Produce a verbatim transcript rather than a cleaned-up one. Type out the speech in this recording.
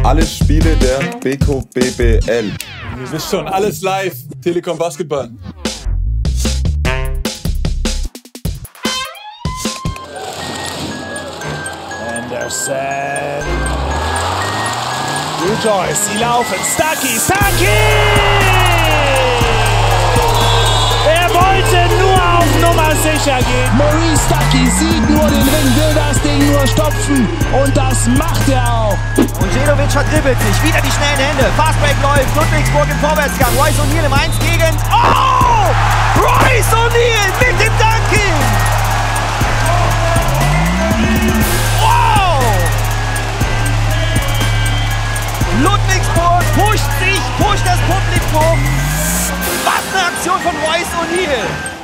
Alle Spiele der B K B B L. Ihr wisst schon, alles live. Telekom Basketball. Anderson. Blue Joyce, sie laufen. Stuckey, Stuckey! Er wollte nur auf Nummer sicher gehen. Maurice Stuckey sieht nur den Ring, will das Ding nur stopfen. Und das macht er auch. Und Jedovic verdribbelt sich. Wieder die schnellen Hände. Fastbreak läuft. Ludwigsburg im Vorwärtsgang. Royce O'Neal im eins gegen... Oh! Royce O'Neal mit dem Dunking! Wow! Ludwigsburg pusht sich, pusht das Publikum. Was eine Aktion von Royce O'Neal!